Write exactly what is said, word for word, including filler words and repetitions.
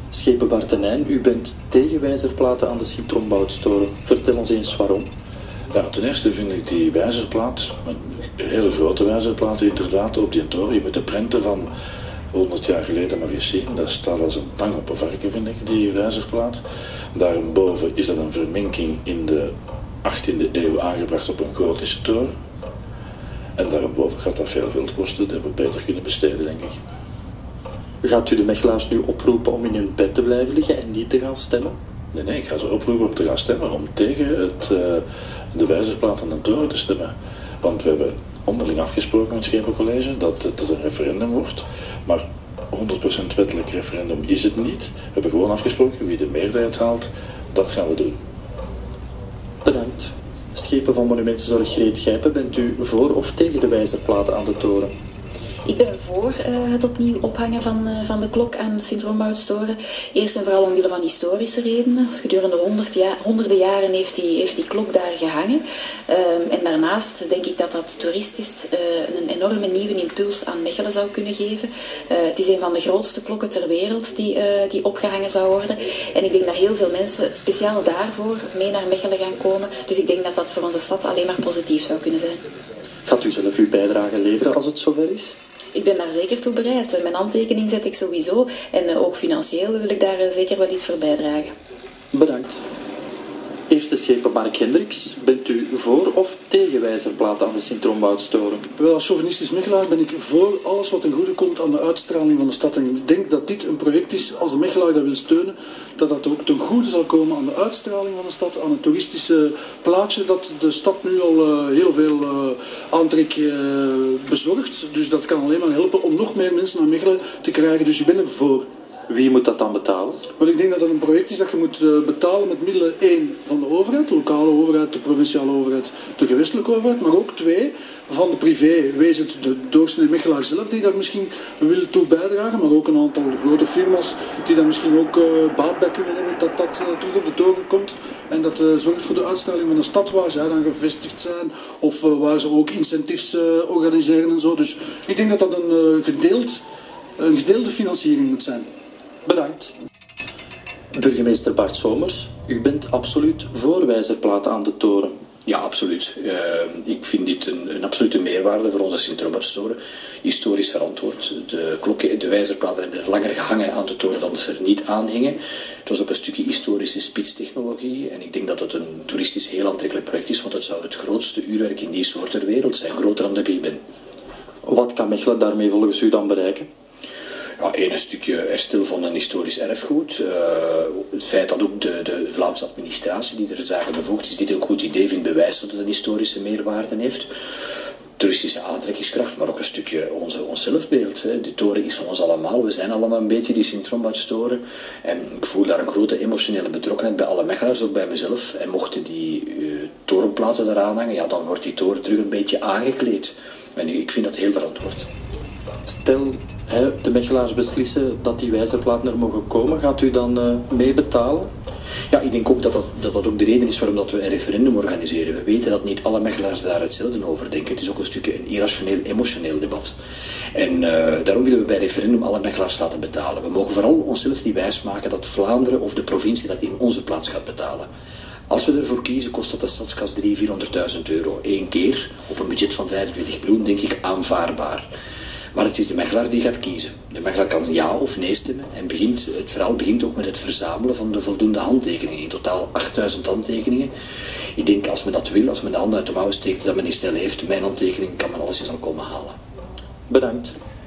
Schepen Bartenijn, u bent tegen wijzerplaten aan de Sint-Romboutstoren. Vertel ons eens waarom. Ja, ten eerste vind ik die wijzerplaat, een hele grote wijzerplaat inderdaad, op die toren. Je moet de prenten van honderd jaar geleden maar eens zien. Dat staat als een tang op een varken, vind ik, die wijzerplaat. Daarboven is dat een verminking in de achttiende eeuw aangebracht op een gotische toren. En daarboven gaat dat veel geld kosten. Dat hebben we beter kunnen besteden, denk ik. Gaat u de Mechelaars nu oproepen om in hun bed te blijven liggen en niet te gaan stemmen? Nee, nee, ik ga ze oproepen om te gaan stemmen, om tegen het, uh, de wijzerplaat aan de toren te stemmen. Want we hebben onderling afgesproken met het Schepencollege dat het een referendum wordt. Maar honderd procent wettelijk referendum is het niet. We hebben gewoon afgesproken, wie de meerderheid haalt, dat gaan we doen. Bedankt. Schepen van Monumentenzorg Greet Gijpen, bent u voor of tegen de wijzerplaten aan de toren? Ik ben voor uh, het opnieuw ophangen van, uh, van de klok aan de Sint-Romboutstoren. Eerst en vooral omwille van historische redenen. Gedurende honderd ja, honderden jaren heeft die, heeft die klok daar gehangen. Um, en daarnaast denk ik dat dat toeristisch uh, een enorme nieuwe impuls aan Mechelen zou kunnen geven. Uh, het is een van de grootste klokken ter wereld die, uh, die opgehangen zou worden. En ik denk dat heel veel mensen speciaal daarvoor mee naar Mechelen gaan komen. Dus ik denk dat dat voor onze stad alleen maar positief zou kunnen zijn. Gaat u zelf uw bijdrage leveren als het zover is? Ik ben daar zeker toe bereid. Mijn handtekening zet ik sowieso. En ook financieel wil ik daar zeker wel iets voor bijdragen. Bedankt. Eerste schepen Mark Hendricks. Bent u voor of tegen wijzerplaten aan de Sint-Romboutstoren? Wel, als chauvinistisch Mechelaar ben ik voor alles wat ten goede komt aan de uitstraling van de stad. En ik denk dat dit een project is, als de Mechelaar dat wil steunen, dat dat ook ten goede zal komen aan de uitstraling van de stad, aan het toeristische plaatje dat de stad nu al uh, heel veel uh, aantrek uh, bezorgt. Dus dat kan alleen maar helpen om nog meer mensen naar Mechelen te krijgen. Dus ik ben er voor. Wie moet dat dan betalen? Wel, ik denk dat dat een project is dat je moet uh, betalen met middelen één van de overheid, de lokale overheid, de provinciale overheid, de gewestelijke overheid, maar ook twee van de privé. Wees het de doorsnee Mechelaar zelf die daar misschien wil toe bijdragen, maar ook een aantal grote firma's die daar misschien ook uh, baat bij kunnen hebben dat dat uh, terug op de toren komt en dat uh, zorgt voor de uitstraling van de stad waar zij dan gevestigd zijn of uh, waar ze ook incentives uh, organiseren en zo. Dus ik denk dat dat een, uh, gedeeld, een gedeelde financiering moet zijn. Bedankt. Burgemeester Bart Somers, u bent absoluut voor wijzerplaten aan de toren. Ja, absoluut. Uh, ik vind dit een, een absolute meerwaarde voor onze Sint-Romboutstoren. Historisch verantwoord. De klokken, de wijzerplaten hebben er langer gehangen aan de toren dan ze er niet aan hingen. Het was ook een stukje historische spitstechnologie. En ik denk dat het een toeristisch heel aantrekkelijk project is, want het zou het grootste uurwerk in die soort ter wereld zijn. Groter dan de Big Ben. Wat kan Mechelen daarmee volgens u dan bereiken? Ja, één, een stukje herstel van een historisch erfgoed. Uh, het feit dat ook de, de Vlaamse administratie die er zaken bevoegd is, dit een goed idee vindt, bewijst dat het een historische meerwaarde heeft. Toeristische aantrekkingskracht, maar ook een stukje onze, ons zelfbeeld. Hè. De toren is van ons allemaal. We zijn allemaal een beetje die Sint-Romboutstoren. En ik voel daar een grote emotionele betrokkenheid bij alle Mechelaars, ook bij mezelf. En mochten die uh, torenplaten eraan hangen, ja, dan wordt die toren terug een beetje aangekleed. En ik vind dat heel verantwoord. Stel, hè, de Mechelaars beslissen dat die wijzerplaten er mogen komen, gaat u dan uh, mee betalen? Ja, ik denk ook dat dat, dat dat ook de reden is waarom dat we een referendum organiseren. We weten dat niet alle Mechelaars daar hetzelfde over denken. Het is ook een stukje een irrationeel, emotioneel debat. En uh, daarom willen we bij referendum alle Mechelaars laten betalen. We mogen vooral onszelf niet wijsmaken dat Vlaanderen of de provincie dat in onze plaats gaat betalen. Als we ervoor kiezen, kost dat de stadskas driehonderdduizend, vierhonderdduizend euro. Eén keer, op een budget van vijfentwintig miljoen, denk ik aanvaardbaar. Maar het is de Mechelaar die gaat kiezen. De Mechelaar kan ja of nee stemmen. En begint, het verhaal begint ook met het verzamelen van de voldoende handtekeningen. In totaal achtduizend handtekeningen. Ik denk, als men dat wil, als men de hand uit de mouw steekt, dat men die snel heeft. Mijn handtekening kan men alleszins al komen halen. Bedankt.